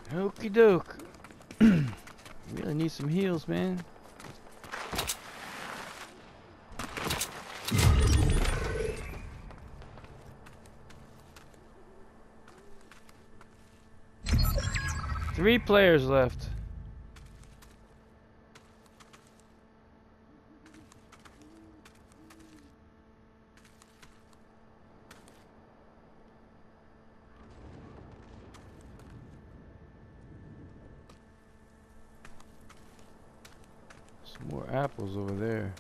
Okie doke. Really need some heals, man. Three players left. Some more apples over there.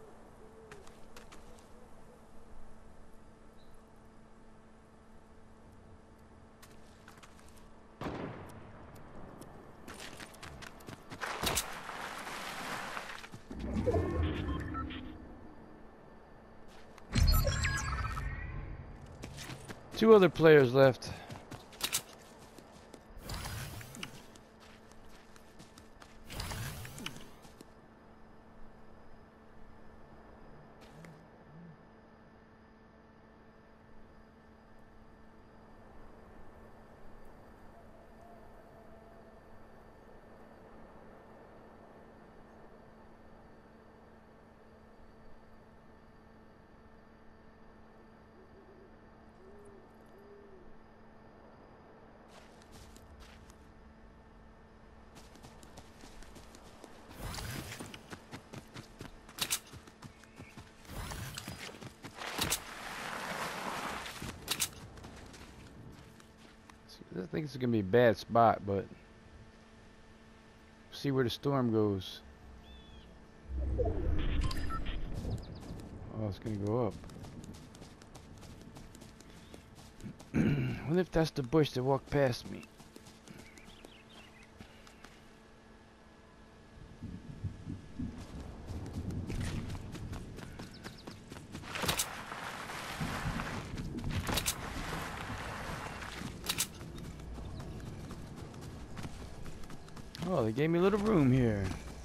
Two other players left. I think it's gonna be a bad spot, but see where the storm goes. Oh, it's gonna go up. What if that's the bush that walked past me? Oh, they gave me a little room here.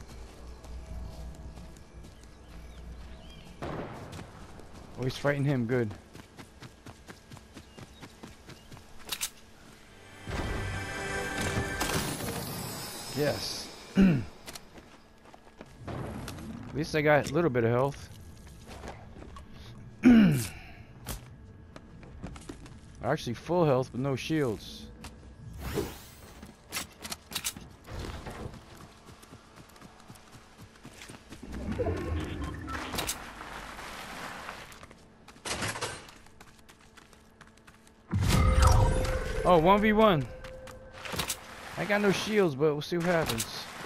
Oh, he's fighting him, good. Yes. At least I got a little bit of health. Actually full health, but no shields. Oh, 1v1. I got no shields, but we'll see what happens.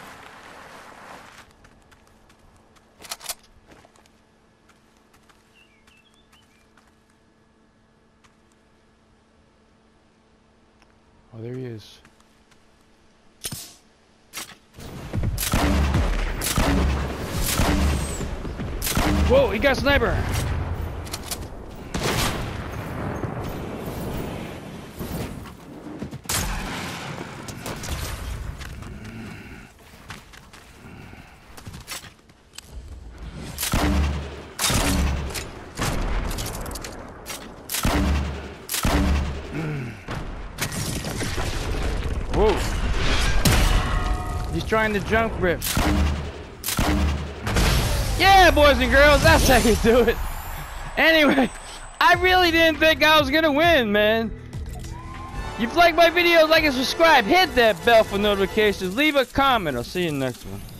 Oh, there he is. Whoa, he got sniper! Whoa. He's trying to jump rips. Yeah, boys and girls, that's how you do it. Anyway, I really didn't think I was gonna win, man. If you like my videos, like and subscribe. Hit that bell for notifications. Leave a comment. I'll see you in the next one.